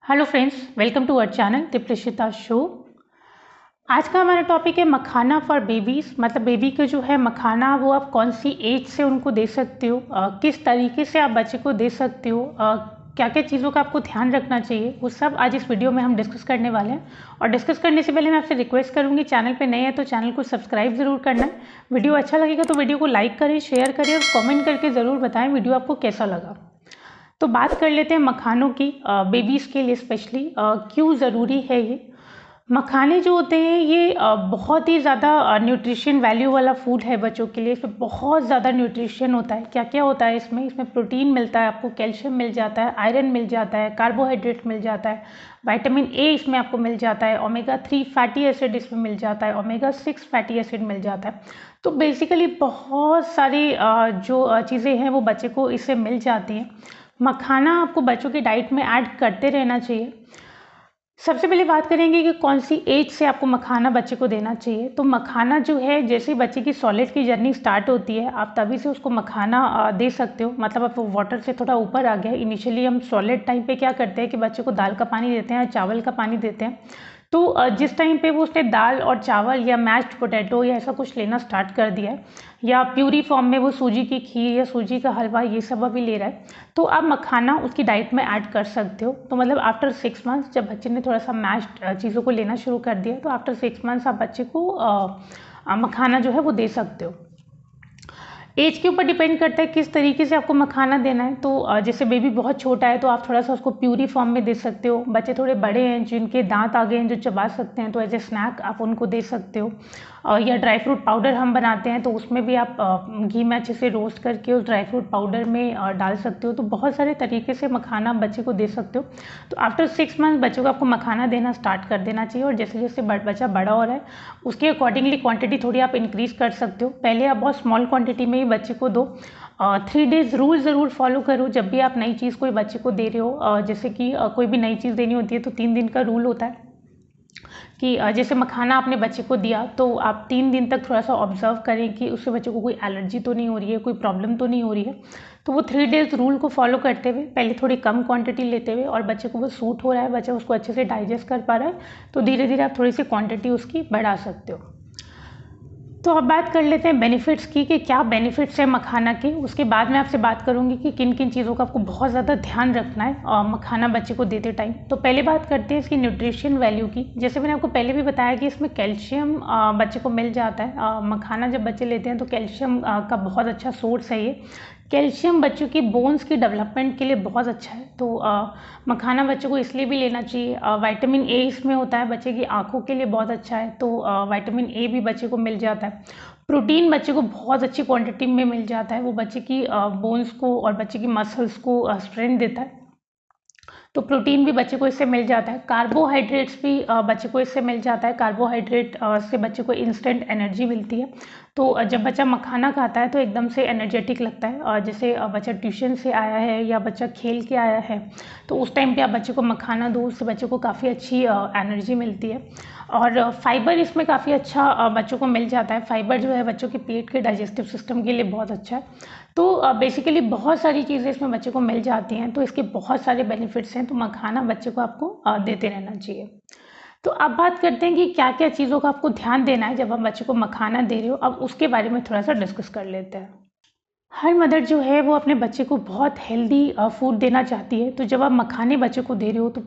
Hello friends, welcome to our channel Deeprishita show. आज का हमारा टॉपिक है मखाना फॉर बेबीज़। मतलब बेबी को जो है मखाना वो आप कौन सी एज से उनको दे सकते हो, किस तरीके से आप बच्चे को दे सकते हो, क्या क्या चीज़ों का आपको ध्यान रखना चाहिए, वो सब आज इस वीडियो में हम डिस्कस करने वाले हैं। और डिस्कस करने से पहले मैं आपसे रिक्वेस्ट करूँगी, चैनल पे नए हैं तो चैनल को सब्सक्राइब ज़रूर करना है। वीडियो अच्छा लगेगा तो वीडियो को लाइक करें, शेयर करें और कॉमेंट करके ज़रूर बताएँ वीडियो आपको कैसा लगा। तो बात कर लेते हैं मखानों की, बेबीज़ के लिए स्पेशली क्यों ज़रूरी है ये। मखाने जो होते हैं ये बहुत ही ज़्यादा न्यूट्रिशन वैल्यू वाला फूड है बच्चों के लिए। इसमें बहुत ज़्यादा न्यूट्रिशन होता है। क्या क्या होता है इसमें प्रोटीन मिलता है आपको, कैल्शियम मिल जाता है, आयरन मिल जाता है, कार्बोहाइड्रेट मिल जाता है, विटामिन ए इसमें आपको मिल जाता है, ओमेगा 3 फैटी एसिड इसमें मिल जाता है, ओमेगा 6 फैटी एसिड मिल जाता है। तो बेसिकली बहुत सारी जो चीज़ें हैं वो बच्चे को इससे मिल जाती हैं। मखाना आपको बच्चों की डाइट में ऐड करते रहना चाहिए। सबसे पहले बात करेंगे कि कौन सी एज से आपको मखाना बच्चे को देना चाहिए। तो मखाना जो है, जैसे बच्चे की सॉलिड की जर्नी स्टार्ट होती है आप तभी से उसको मखाना दे सकते हो। मतलब अब वो वाटर से थोड़ा ऊपर आ गया है। इनिशियली हम सॉलिड टाइम पे क्या करते हैं कि बच्चे को दाल का पानी देते हैं या चावल का पानी देते हैं। तो जिस टाइम पे वो उसने दाल और चावल या मैश्ड पोटैटो या ऐसा कुछ लेना स्टार्ट कर दिया है, या प्यूरी फॉर्म में वो सूजी की खीर या सूजी का हलवा ये सब अभी ले रहा है, तो आप मखाना उसकी डाइट में ऐड कर सकते हो। तो मतलब आफ्टर 6 मंथ्स जब बच्चे ने थोड़ा सा मैश्ड चीज़ों को लेना शुरू कर दिया, तो आफ्टर 6 मंथ्स आप बच्चे को मखाना जो है वो दे सकते हो। एज के ऊपर डिपेंड करता है किस तरीके से आपको मखाना देना है। तो जैसे बेबी बहुत छोटा है तो आप थोड़ा सा उसको प्यूरी फॉर्म में दे सकते हो। बच्चे थोड़े बड़े हैं जिनके दांत आ गए हैं, जो चबा सकते हैं, तो एज ए स्नैक आप उनको दे सकते हो। या ड्राई फ्रूट पाउडर हम बनाते हैं तो उसमें भी आप घी में अच्छे से रोस्ट करके उस ड्राई फ्रूट पाउडर में डाल सकते हो। तो बहुत सारे तरीके से मखाना बच्चे को दे सकते हो। तो आफ्टर 6 मंथ बच्चों को आपको मखाना देना स्टार्ट कर देना चाहिए। और जैसे जैसे बच्चा बड़ा हो रहा है उसके अकॉर्डिंगली क्वांटिटी थोड़ी आप इंक्रीज़ कर सकते हो। पहले आप बहुत स्मॉल क्वांटिटी में ही बच्चे को दो। 3 डेज़ रूल ज़रूर फॉलो करो जब भी आप नई चीज़ कोई बच्चे को दे रहे हो। जैसे कि कोई भी नई चीज़ देनी होती है तो 3 दिन का रूल होता है कि जैसे मखाना आपने बच्चे को दिया तो आप 3 दिन तक थोड़ा सा ऑब्जर्व करें कि उससे बच्चे को कोई एलर्जी तो नहीं हो रही है, कोई प्रॉब्लम तो नहीं हो रही है। तो वो 3 डेज़ रूल को फॉलो करते हुए पहले थोड़ी कम क्वांटिटी लेते हुए, और बच्चे को वो सूट हो रहा है, बच्चा उसको अच्छे से डाइजेस्ट कर पा रहा है, तो धीरे धीरे आप थोड़ी सी क्वांटिटी उसकी बढ़ा सकते हो। तो अब बात कर लेते हैं बेनिफिट्स की कि क्या बेनिफिट्स है मखाना के। उसके बाद मैं आपसे बात करूंगी कि किन किन चीज़ों का आपको बहुत ज़्यादा ध्यान रखना है मखाना बच्चे को देते टाइम। तो पहले बात करते हैं इसकी न्यूट्रिशन वैल्यू की। जैसे मैंने आपको पहले भी बताया कि इसमें कैल्शियम बच्चे को मिल जाता है। मखाना जब बच्चे लेते हैं तो कैल्शियम का बहुत अच्छा सोर्स है ये। कैल्शियम बच्चों की बोन्स की डेवलपमेंट के लिए बहुत अच्छा है। तो मखाना बच्चों को इसलिए भी लेना चाहिए। विटामिन ए इसमें होता है, बच्चे की आंखों के लिए बहुत अच्छा है। तो विटामिन ए भी बच्चे को मिल जाता है। प्रोटीन बच्चे को बहुत अच्छी क्वांटिटी में मिल जाता है। वो बच्चे की बोन्स को और बच्चे की मसल्स को स्ट्रेंथ देता है। तो प्रोटीन भी बच्चे को इससे मिल जाता है। कार्बोहाइड्रेट्स भी बच्चे को इससे मिल जाता है। कार्बोहाइड्रेट से बच्चे को इंस्टेंट एनर्जी मिलती है। तो जब बच्चा मखाना खाता है तो एकदम से एनर्जेटिक लगता है। जैसे बच्चा ट्यूशन से आया है या बच्चा खेल के आया है तो उस टाइम पे आप बच्चे को मखाना दो, उससे बच्चे को काफ़ी अच्छी एनर्जी मिलती है। और फाइबर इसमें काफ़ी अच्छा बच्चों को मिल जाता है। फाइबर जो है बच्चों के पेट के डाइजेस्टिव सिस्टम के लिए बहुत अच्छा है। तो बेसिकली बहुत सारी चीज़ें इसमें बच्चे को मिल जाती हैं। तो इसके बहुत सारे बेनिफिट्स हैं। तो मखाना बच्चे को आपको देते रहना चाहिए। तो अब बात करते हैं कि क्या क्या चीज़ों का आपको ध्यान देना है जब आप बच्चे को मखाना दे रहे हो। अब उसके बारे में थोड़ा सा डिस्कस कर लेते हैं। हर मदर जो है वो अपने बच्चे को बहुत हेल्दी फूड देना चाहती है। तो जब आप मखाने बच्चे को दे रहे हो तो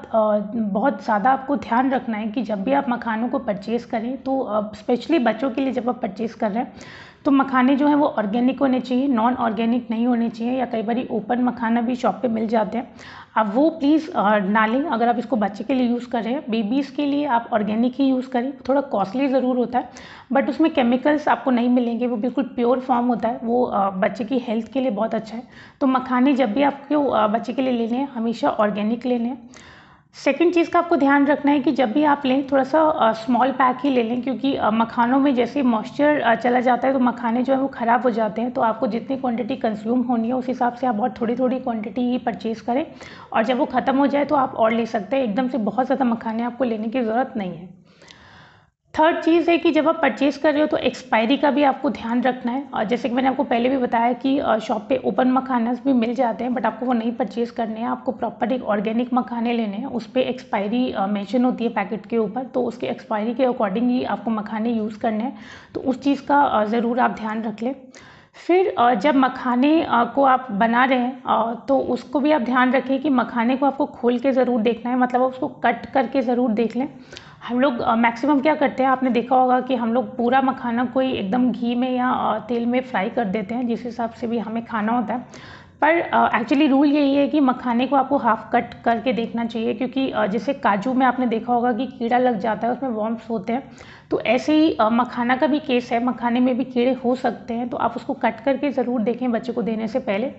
बहुत ज़्यादा आपको ध्यान रखना है कि जब भी आप मखानों को परचेज़ करें तो स्पेशली बच्चों के लिए जब आप परचेज़ कर रहे हैं तो मखाने जो हैं वो ऑर्गेनिक होने चाहिए, नॉन ऑर्गेनिक नहीं होने चाहिए। या कई बार ओपन मखाना भी शॉप पे मिल जाते हैं, अब वो प्लीज़ ना लें। अगर आप इसको बच्चे के लिए यूज़ कर रहे हैं, बेबीज़ के लिए आप ऑर्गेनिक ही यूज़ करें। थोड़ा कॉस्टली ज़रूर होता है बट उसमें केमिकल्स आपको नहीं मिलेंगे, वो बिल्कुल प्योर फॉर्म होता है। वो बच्चे की हेल्थ के लिए बहुत अच्छा है। तो मखाने जब भी आपको बच्चे के लिए लेने हैं हमेशा ऑर्गेनिक लेने हैं। सेकंड चीज़ का आपको ध्यान रखना है कि जब भी आप लें थोड़ा सा स्मॉल पैक ही ले लें, क्योंकि मखानों में जैसे मॉइस्चर चला जाता है तो मखाने जो है वो ख़राब हो जाते हैं। तो आपको जितनी क्वांटिटी कंज्यूम होनी है उस हिसाब से आप बहुत थोड़ी थोड़ी क्वांटिटी ही परचेज़ करें, और जब वो ख़त्म हो जाए तो आप और ले सकते हैं। एकदम से बहुत ज़्यादा मखाने आपको लेने की ज़रूरत नहीं है। थर्ड चीज़ है कि जब आप परचेज़ कर रहे हो तो एक्सपायरी का भी आपको ध्यान रखना है। और जैसे कि मैंने आपको पहले भी बताया कि शॉप पे ओपन मखानास भी मिल जाते हैं, बट आपको वो नहीं परचेज़ करने हैं। आपको प्रॉपर एक ऑर्गेनिक मखाने लेने हैं, उस पे एक्सपायरी मेंशन होती है पैकेट के ऊपर, तो उसके एक्सपायरी के अकॉर्डिंग ही आपको मखाने यूज़ करने हैं। तो उस चीज़ का ज़रूर आप ध्यान रख लें। फिर जब मखाने को आप बना रहे हैं तो उसको भी आप ध्यान रखें कि मखाने को आपको खोल के ज़रूर देखना है, मतलब उसको कट करके ज़रूर देख लें। हम लोग मैक्सिमम क्या करते हैं, आपने देखा होगा कि हम लोग पूरा मखाना कोई एकदम घी में या तेल में फ्राई कर देते हैं, जिस हिसाब से भी हमें खाना होता है। पर एक्चुअली रूल यही है कि मखाने को आपको हाफ कट करके देखना चाहिए, क्योंकि जैसे काजू में आपने देखा होगा कि कीड़ा लग जाता है, उसमें वॉर्म्स होते हैं। तो ऐसे ही मखाना का भी केस है, मखाने में भी कीड़े हो सकते हैं। तो आप उसको कट करके ज़रूर देखें बच्चे को देने से पहले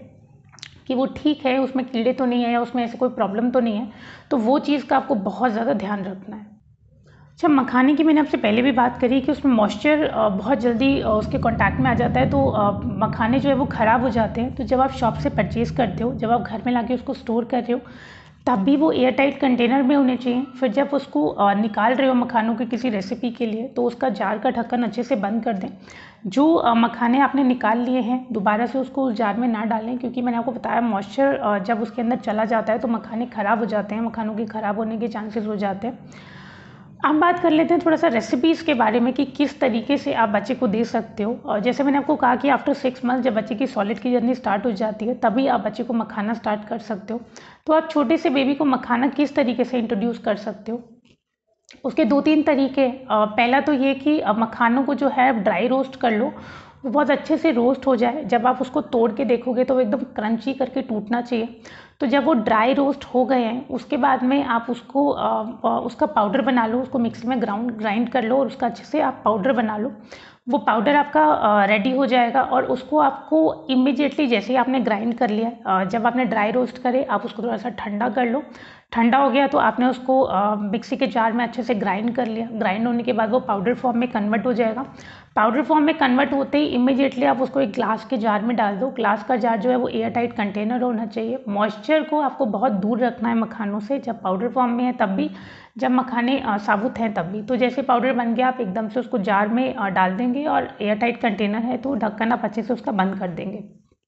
कि वो ठीक है, उसमें कीड़े तो नहीं है या उसमें ऐसे कोई प्रॉब्लम तो नहीं है। तो वो चीज़ का आपको बहुत ज़्यादा ध्यान रखना है। अच्छा, मखाने की मैंने आपसे पहले भी बात करी कि उसमें मॉइस्चर बहुत जल्दी उसके कांटेक्ट में आ जाता है, तो मखाने जो है वो ख़राब हो जाते हैं। तो जब आप शॉप से परचेज़ करते हो, जब आप घर में लाके उसको स्टोर कर रहे हो, तब भी वो एयर टाइट कंटेनर में होने चाहिए। फिर जब उसको निकाल रहे हो मखानों की किसी रेसिपी के लिए, तो उसका जार का ढक्कन अच्छे से बंद कर दें। जो मखाने आपने निकाल लिए हैं, दोबारा से उसको उस जार में ना डालें, क्योंकि मैंने आपको बताया मॉइस्चर जब उसके अंदर चला जाता है तो मखाने ख़राब हो जाते हैं, मखानों के ख़राब होने के चांसेस हो जाते हैं। अब बात कर लेते हैं थोड़ा सा रेसिपीज़ के बारे में कि किस तरीके से आप बच्चे को दे सकते हो। और जैसे मैंने आपको कहा कि आफ्टर 6 मंथ जब बच्चे की सॉलिड की जर्नी स्टार्ट हो जाती है, तभी आप बच्चे को मखाना स्टार्ट कर सकते हो। तो आप छोटे से बेबी को मखाना किस तरीके से इंट्रोड्यूस कर सकते हो, उसके 2-3 तरीके। पहला तो ये कि मखानों को जो है ड्राई रोस्ट कर लो, वो बहुत अच्छे से रोस्ट हो जाए। जब आप उसको तोड़ के देखोगे तो वो एकदम क्रंची करके टूटना चाहिए। तो जब वो ड्राई रोस्ट हो गए हैं, उसके बाद में आप उसको उसका पाउडर बना लो, उसको मिक्सी में ग्राइंड कर लो और उसका अच्छे से आप पाउडर बना लो। वो पाउडर आपका रेडी हो जाएगा और उसको आपको इमीडिएटली जैसे ही आपने ग्राइंड कर लिया, जब आपने ड्राई रोस्ट करे, आप उसको थोड़ा सा ठंडा कर लो। ठंडा हो गया तो आपने उसको मिक्सी के जार में अच्छे से ग्राइंड कर लिया। ग्राइंड होने के बाद वो पाउडर फॉर्म में कन्वर्ट हो जाएगा। पाउडर फॉर्म में कन्वर्ट होते ही इमीडिएटली आप उसको एक ग्लास के जार में डाल दो। ग्लास का जार जो है वो एयर टाइट कंटेनर होना चाहिए। मॉइस्चर को आपको बहुत दूर रखना है मखानों से, जब पाउडर फॉर्म में है तब भी, जब मखाने साबुत हैं तब भी। तो जैसे पाउडर बन गया, आप एकदम से उसको जार में डाल देंगे और एयर टाइट कंटेनर है तो ढक्कन आप अच्छे से उसका बंद कर देंगे।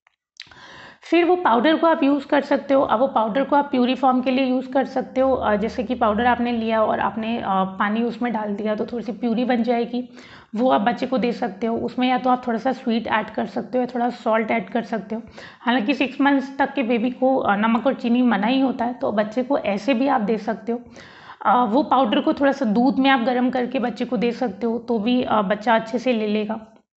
फिर वो पाउडर को आप यूज़ कर सकते हो। अब वो पाउडर को आप प्यूरी फॉर्म के लिए यूज़ कर सकते हो। जैसे कि पाउडर आपने लिया और आपने पानी उसमें डाल दिया तो थोड़ी सी प्यूरी बन जाएगी, वो आप बच्चे को दे सकते हो। उसमें या तो आप थोड़ा सा स्वीट ऐड कर सकते हो या थोड़ा सॉल्ट ऐड कर सकते हो। हालांकि 6 मंथ्स तक के बेबी को नमक और चीनी मना ही होता है, तो बच्चे को ऐसे भी आप दे सकते हो। वो पाउडर को थोड़ा सा दूध में आप गर्म करके बच्चे को दे सकते हो, तो भी बच्चा अच्छे से ले लेगा।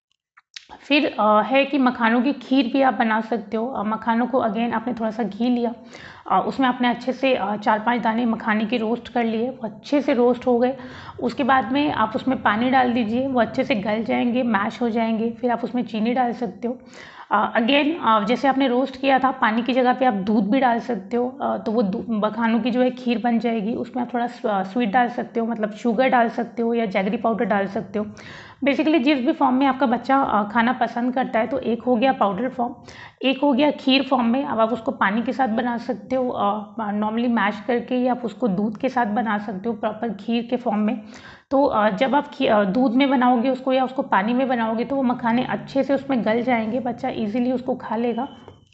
फिर है कि मखानों की खीर भी आप बना सकते हो। मखानों को अगेन आपने थोड़ा सा घी लिया, उसमें आपने अच्छे से 4-5 दाने मखाने के रोस्ट कर लिए, वो अच्छे से रोस्ट हो गए। उसके बाद में आप उसमें पानी डाल दीजिए, वो अच्छे से गल जाएंगे, मैश हो जाएंगे। फिर आप उसमें चीनी डाल सकते हो। अगेन जैसे आपने रोस्ट किया था, पानी की जगह पे आप दूध भी डाल सकते हो, तो वो मखानों की जो है खीर बन जाएगी। उसमें आप थोड़ा स्वीट डाल सकते हो, मतलब शुगर डाल सकते हो या जैगरी पाउडर डाल सकते हो। बेसिकली जिस भी फॉर्म में आपका बच्चा खाना पसंद करता है। तो एक हो गया पाउडर फॉर्म, एक हो गया खीर फॉर्म में। अब आप उसको पानी के साथ बना सकते हो, नॉर्मली मैश करके, या आप उसको दूध के साथ बना सकते हो प्रॉपर खीर के फॉर्म में। तो जब आप दूध में बनाओगे उसको या उसको पानी में बनाओगे तो वो मखाने अच्छे से उसमें गल जाएंगे, बच्चा इजीली उसको खा लेगा।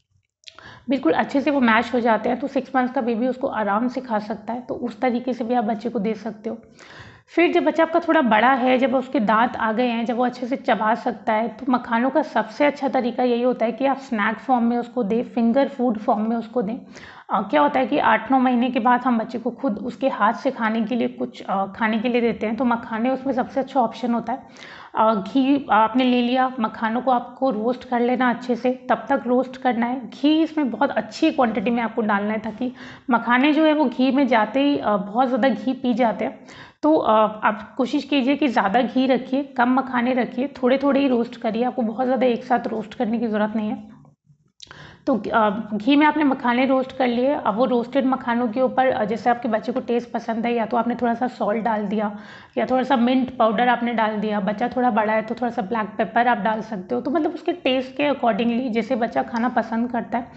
बिल्कुल अच्छे से वो मैश हो जाते हैं, तो 6 मंथ्स का बेबी उसको आराम से खा सकता है। तो उस तरीके से भी आप बच्चे को दे सकते हो। फिर जब बच्चा आपका थोड़ा बड़ा है, जब उसके दांत आ गए हैं, जब वो अच्छे से चबा सकता है, तो मखानों का सबसे अच्छा तरीका यही होता है कि आप स्नैक फॉर्म में उसको दें, फिंगर फूड फॉर्म में उसको दें। क्या होता है कि 8-9 महीने के बाद हम बच्चे को खुद उसके हाथ से खाने के लिए कुछ खाने के लिए देते हैं, तो मखाने उसमें सबसे अच्छा ऑप्शन होता है। घी आपने ले लिया, मखानों को आपको रोस्ट कर लेना अच्छे से, तब तक रोस्ट करना है। घी इसमें बहुत अच्छी क्वांटिटी में आपको डालना है, ताकि मखाने जो है वो घी में जाते ही बहुत ज़्यादा घी पी जाते हैं। तो आप कोशिश कीजिए कि ज़्यादा घी रखिए, कम मखाने रखिए, थोड़े थोड़े ही रोस्ट करिए। आपको बहुत ज़्यादा एक साथ रोस्ट करने की ज़रूरत नहीं है। तो घी में आपने मखाने रोस्ट कर लिए। अब वो रोस्टेड मखानों के ऊपर जैसे आपके बच्चे को टेस्ट पसंद है, या तो आपने थोड़ा सा सॉल्ट डाल दिया या थोड़ा सा मिंट पाउडर आपने डाल दिया। बच्चा थोड़ा बड़ा है तो थोड़ा सा ब्लैक पेपर आप डाल सकते हो। तो मतलब उसके टेस्ट के अकॉर्डिंगली, जैसे बच्चा खाना पसंद करता है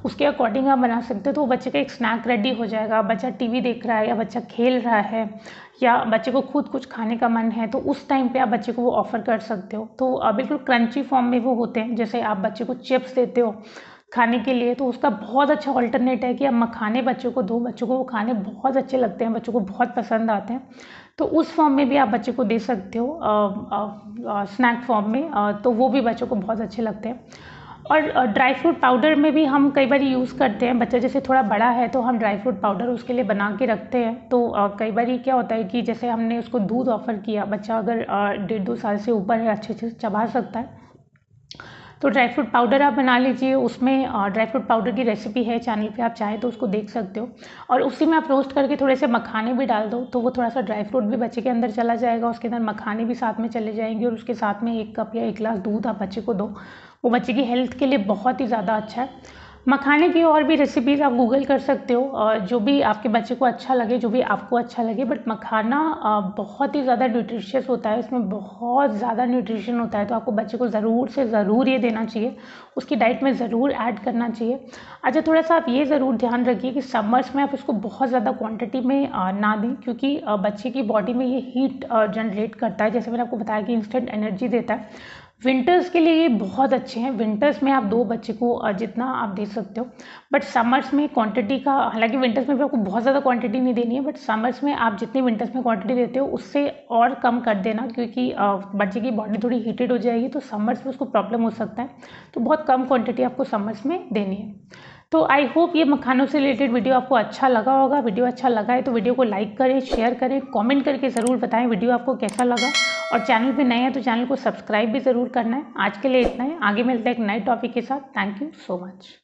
उसके अकॉर्डिंग आप बना सकते हो। तो बच्चे का एक स्नैक रेडी हो जाएगा। बच्चा टीवी देख रहा है या बच्चा खेल रहा है या बच्चे को खुद कुछ खाने का मन है, तो उस टाइम पे आप बच्चे को वो ऑफ़र कर सकते हो। तो बिल्कुल क्रंची फॉर्म में वो होते हैं। जैसे आप बच्चे को चिप्स देते हो खाने के लिए, तो उसका बहुत अच्छा ऑल्टरनेट है कि आप मखाने बच्चों को दो। बच्चों को वो खाने बहुत अच्छे लगते हैं, बच्चों को बहुत पसंद आते हैं। तो उस फॉर्म में भी आप बच्चे को दे सकते हो, स्नैक फॉर्म में, तो वो भी बच्चों को बहुत अच्छे लगते हैं। और ड्राई फ्रूट पाउडर में भी हम कई बार यूज़ करते हैं। बच्चा जैसे थोड़ा बड़ा है तो हम ड्राई फ्रूट पाउडर उसके लिए बना के रखते हैं। तो कई बार क्या होता है कि जैसे हमने उसको दूध ऑफ़र किया, बच्चा अगर 1.5-2 साल से ऊपर है, अच्छे से चबा सकता है, तो ड्राई फ्रूट पाउडर आप बना लीजिए। उसमें ड्राई फ्रूट पाउडर की रेसिपी है चैनल पे, आप चाहें तो उसको देख सकते हो। और उसी में आप रोस्ट करके थोड़े से मखाने भी डाल दो, तो वो थोड़ा सा ड्राई फ्रूट भी बच्चे के अंदर चला जाएगा, उसके अंदर मखाने भी साथ में चले जाएंगे, और उसके साथ में 1 कप या 1 गिलास दूध आप बच्चे को दो। वो बच्चे की हेल्थ के लिए बहुत ही ज़्यादा अच्छा है। मखाने की और भी रेसिपीज़ आप गूगल कर सकते हो, जो भी आपके बच्चे को अच्छा लगे, जो भी आपको अच्छा लगे। बट मखाना बहुत ही ज़्यादा न्यूट्रिशियस होता है, इसमें बहुत ज़्यादा न्यूट्रिशन होता है, तो आपको बच्चे को ज़रूर से ज़रूर ये देना चाहिए, उसकी डाइट में ज़रूर ऐड करना चाहिए। अच्छा, थोड़ा सा आप ये ज़रूर ध्यान रखिए कि समर्स में आप इसको बहुत ज़्यादा क्वांटिटी में ना दें, क्योंकि बच्चे की बॉडी में ये हीट जनरेट करता है। जैसे मैंने आपको बताया कि इंस्टेंट एनर्जी देता है। विंटर्स के लिए ये बहुत अच्छे हैं। विंटर्स में आप 2 बच्चे को जितना आप दे सकते हो। बट समर्स में क्वांटिटी का, हालांकि विंटर्स में भी आपको बहुत ज़्यादा क्वांटिटी नहीं देनी है, बट समर्स में आप जितनी विंटर्स में क्वांटिटी देते हो उससे और कम कर देना, क्योंकि बच्चे की बॉडी थोड़ी हीटेड हो जाएगी, तो समर्स में उसको प्रॉब्लम हो सकता है। तो बहुत कम क्वांटिटी आपको समर्स में देनी है। तो आई होप ये मखानों से रिलेटेड वीडियो आपको अच्छा लगा होगा। वीडियो अच्छा लगा है तो वीडियो को लाइक करें, शेयर करें, कमेंट करके ज़रूर बताएं वीडियो आपको कैसा लगा। और चैनल पे नए हैं तो चैनल को सब्सक्राइब भी ज़रूर करना है। आज के लिए इतना ही, आगे मिलते हैं एक नए टॉपिक के साथ। Thank you so much.